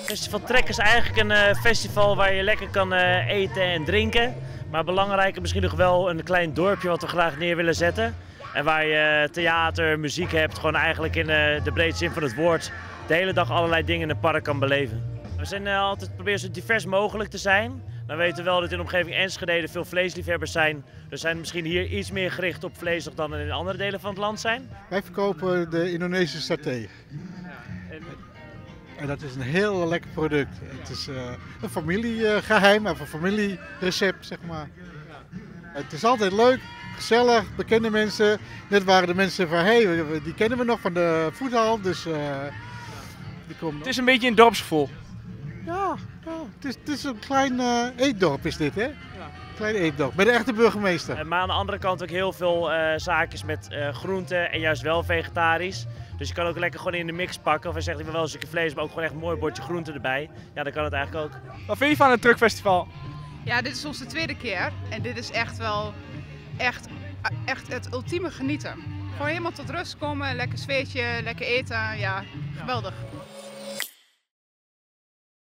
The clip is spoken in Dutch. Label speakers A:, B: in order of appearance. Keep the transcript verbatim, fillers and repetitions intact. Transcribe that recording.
A: Festival Trek is eigenlijk een uh, festival waar je lekker kan uh, eten en drinken. Maar belangrijker misschien nog wel een klein dorpje wat we graag neer willen zetten. En waar je theater, muziek hebt, gewoon eigenlijk in uh, de breedste zin van het woord de hele dag allerlei dingen in het park kan beleven. We zijn uh, altijd proberen zo divers mogelijk te zijn. Dan weten we wel dat in de omgeving Enschede veel vleesliefhebbers zijn. Dus zijn misschien hier iets meer gericht op vlees nog dan in andere delen van het land zijn.
B: Wij verkopen de Indonesische saté. Ja, en... en dat is een heel lekker product. Het is uh, een familiegeheim, of een familierecept, zeg maar. Het is altijd leuk, gezellig, bekende mensen. Net waren de mensen van, hé, hey, die kennen we nog van de voethal, dus uh, die komen.
C: Het is een beetje een dorpsgevoel.
B: Ja, ja het, is, het is een klein uh, eetdorp is dit, hè? Ja. Klein eetdorp, bij de echte burgemeester.
A: Maar aan de andere kant ook heel veel uh, zaakjes met uh, groenten en juist wel vegetarisch. Dus je kan ook lekker gewoon in de mix pakken. Of je zegt, ik wil wel een stukje vlees, maar ook gewoon echt een mooi bordje groenten erbij. Ja, dan kan het eigenlijk ook.
C: Wat vind je van het Truckfestival?
D: Ja, dit is onze tweede keer. En dit is echt wel echt, echt het ultieme genieten. Gewoon helemaal tot rust komen, lekker zweetje, lekker eten. Ja, geweldig.